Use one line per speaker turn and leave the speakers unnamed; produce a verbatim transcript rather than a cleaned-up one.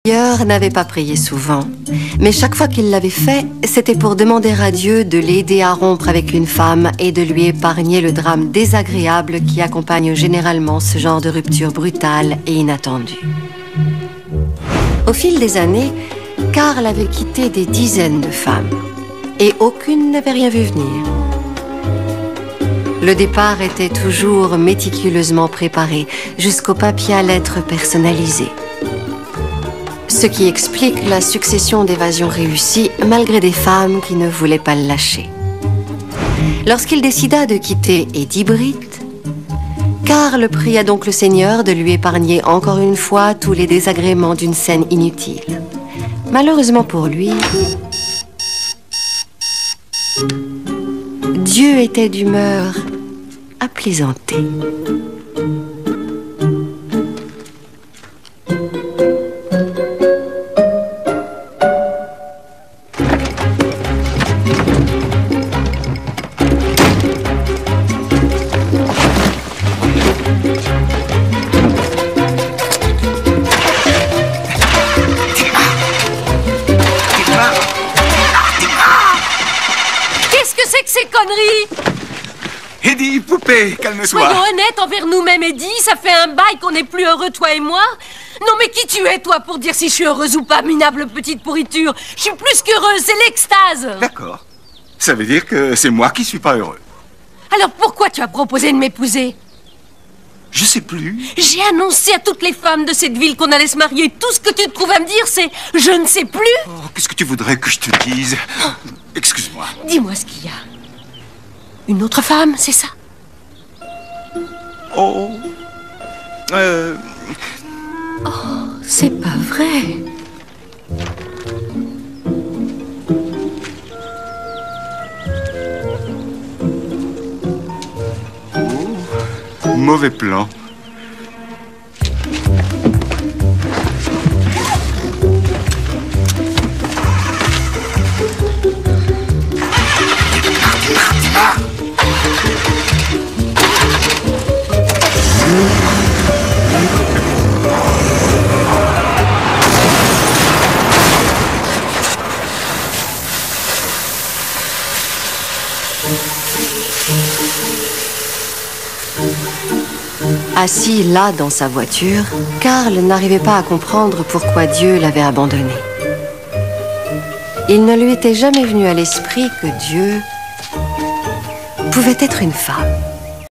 Seigneur n'avait pas prié souvent, mais chaque fois qu'il l'avait fait, c'était pour demander à Dieu de l'aider à rompre avec une femme et de lui épargner le drame désagréable qui accompagne généralement ce genre de rupture brutale et inattendue. Au fil des années, Karl avait quitté des dizaines de femmes, et aucune n'avait rien vu venir. Le départ était toujours méticuleusement préparé, jusqu'au papier à lettres personnalisé. Ce qui explique la succession d'évasions réussies, malgré des femmes qui ne voulaient pas le lâcher. Lorsqu'il décida de quitter Eddie Britt, Karl pria donc le Seigneur de lui épargner encore une fois tous les désagréments d'une scène inutile. Malheureusement pour lui, Dieu était d'humeur à plaisanter.
Eddie, poupée, calme-toi.
Soyons honnêtes envers nous-mêmes, Eddie. Ça fait un bail qu'on n'est plus heureux, toi et moi. Non, mais qui tu es, toi, pour dire si je suis heureuse ou pas, minable petite pourriture? Je suis plus qu'heureuse, c'est l'extase.
D'accord. Ça veut dire que c'est moi qui suis pas heureux.
Alors pourquoi tu as proposé de m'épouser?
Je sais plus.
J'ai annoncé à toutes les femmes de cette ville qu'on allait se marier. Tout ce que tu te trouves à me dire, c'est « je ne sais plus ».
Oh, qu'est-ce que tu voudrais que je te dise? Excuse-moi.
Dis-moi ce qu'il y a. Une autre femme, c'est ça?
Oh... Euh...
Oh, c'est pas vrai.
Oh, mauvais plan.
Assis là dans sa voiture, Karl n'arrivait pas à comprendre pourquoi Dieu l'avait abandonné. Il ne lui était jamais venu à l'esprit que Dieu pouvait être une femme.